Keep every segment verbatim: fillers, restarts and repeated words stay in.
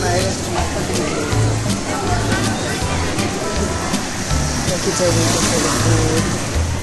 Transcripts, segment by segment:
Thank you, Jerry, for the food.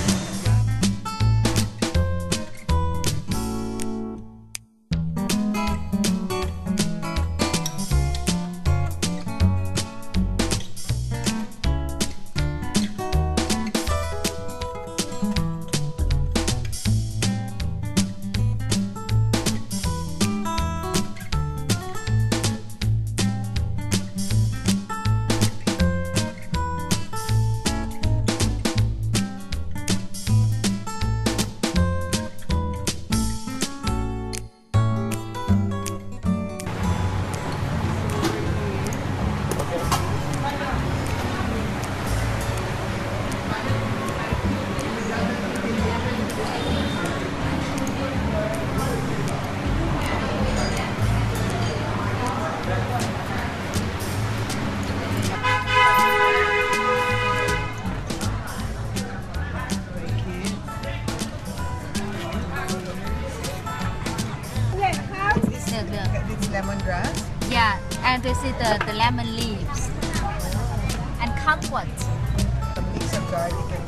Lemongrass? Yeah, and this is the, the lemon leaves and kumquat. A mix of garlic and...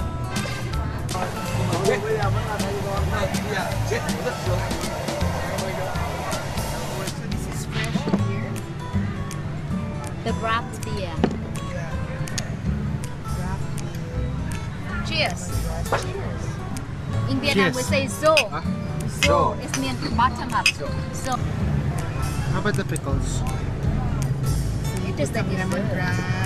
So this is fresh here? The craft beer. Yeah. Craft beer. Cheers. Cheers. In Vietnam we Cheers. say zo. Huh? Zo is mean bottom up. So How about the pickles? So you Just put like some this. lemongrass.